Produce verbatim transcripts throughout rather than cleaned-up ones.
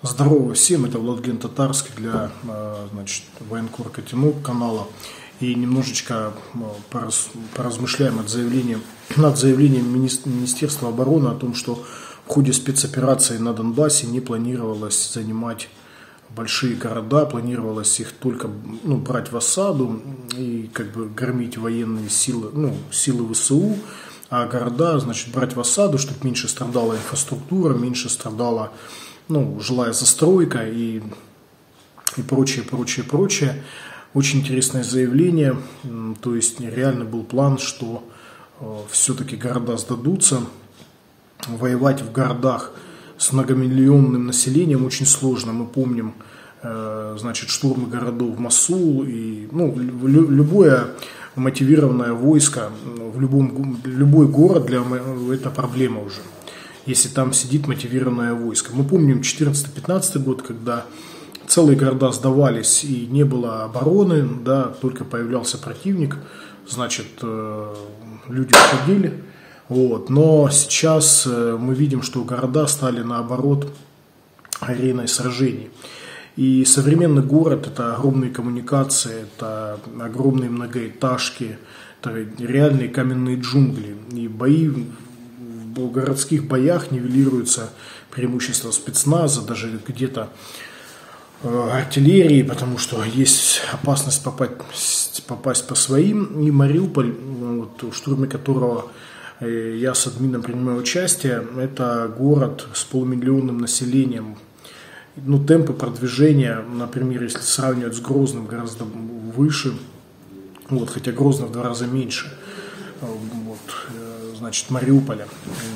Здорово всем, это Владлен Татарский для значит, Военкор Котенок канала. И немножечко поразмышляем над заявлением, над заявлением Министерства обороны о том, что в ходе спецоперации на Донбассе не планировалось занимать большие города, планировалось их только ну, брать в осаду и как бы громить военные силы, ну, силы ВСУ, а города, значит, брать в осаду, чтобы меньше страдала инфраструктура, меньше страдала ну, жилая застройка и, и прочее, прочее, прочее. Очень интересное заявление, то есть реально был план, что э, все-таки города сдадутся. Воевать в городах с многомиллионным населением очень сложно. Мы помним, э, значит, штурмы городов в Мосул и ну, лю, любое мотивированное войско в любом, любой город для это проблема уже. Если там сидит мотивированное войско. Мы помним четырнадцатый-пятнадцатый год, когда целые города сдавались и не было обороны, да, только появлялся противник, значит, люди уходили. Вот. Но сейчас мы видим, что города стали наоборот ареной сражений. И современный город – это огромные коммуникации, это огромные многоэтажки, это реальные каменные джунгли. И бои в городских боях нивелируются преимущества спецназа, даже где-то артиллерии, потому что есть опасность попасть, попасть по своим. И Мариуполь, вот, в штурме которого я с админом принимаю участие, это город с полумиллионным населением. Ну, темпы продвижения, например, если сравнивать с Грозным, гораздо выше, вот, хотя Грозно в два раза меньше, вот, значит, Мариуполя.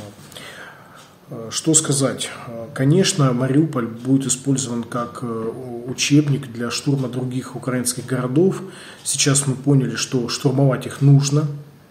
Что сказать? Конечно, Мариуполь будет использован как учебник для штурма других украинских городов. Сейчас мы поняли, что штурмовать их нужно,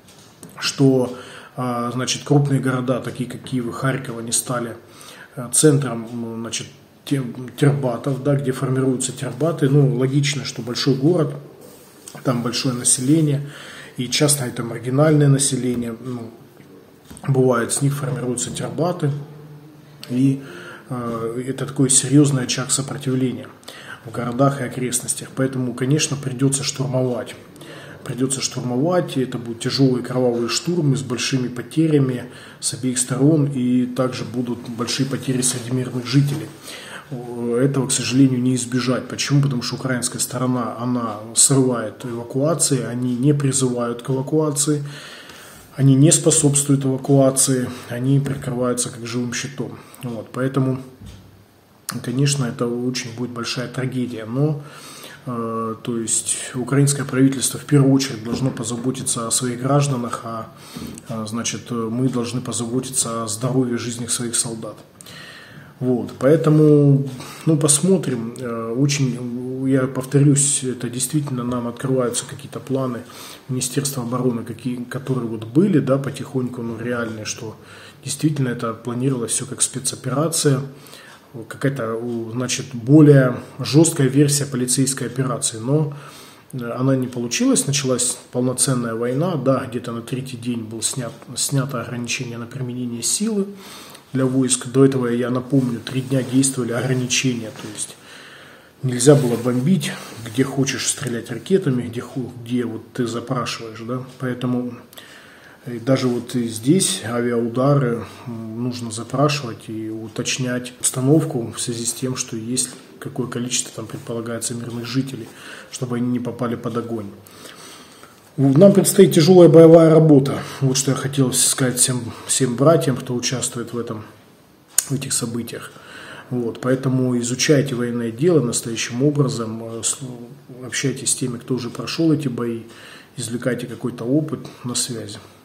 что значит, крупные города, такие как Киев и Харьков, они стали центром значит, тербатов, да, где формируются тербаты. Ну, логично, что большой город, там большое население, и часто это маргинальное население. Ну, бывает, с них формируются тербаты, и э, это такой серьезный очаг сопротивления в городах и окрестностях. Поэтому, конечно, придется штурмовать. Придется штурмовать, и это будут тяжелые кровавые штурмы с большими потерями с обеих сторон, и также будут большие потери среди мирных жителей. Этого, к сожалению, не избежать. Почему? Потому что украинская сторона, она срывает эвакуации, они не призывают к эвакуации, они не способствуют эвакуации, они прикрываются как живым щитом. Вот, поэтому, конечно, это очень будет большая трагедия. Но, э, то есть, украинское правительство в первую очередь должно позаботиться о своих гражданах, а, а значит, мы должны позаботиться о здоровье и жизни своих солдат. Вот, поэтому, ну, посмотрим. Очень, я повторюсь, это действительно нам открываются какие-то планы Министерства обороны, какие, которые вот были, да, потихоньку, ну, реальные, что действительно это планировалось все как спецоперация, какая-то, значит, более жесткая версия полицейской операции, но она не получилась, началась полноценная война, да, где-то на третий день был снят, снято ограничение на применение силы для войск. До этого, я напомню, три дня действовали ограничения, то есть нельзя было бомбить, где хочешь стрелять ракетами, где, где вот ты запрашиваешь, да, поэтому даже вот здесь авиаудары нужно запрашивать и уточнять обстановку в связи с тем, что есть какое количество там предполагается мирных жителей, чтобы они не попали под огонь. Нам предстоит тяжелая боевая работа. Вот что я хотел сказать всем, всем братьям, кто участвует в, этом, в этих событиях. Вот, поэтому изучайте военное дело настоящим образом, общайтесь с теми, кто уже прошел эти бои, извлекайте какой-то опыт. На связи.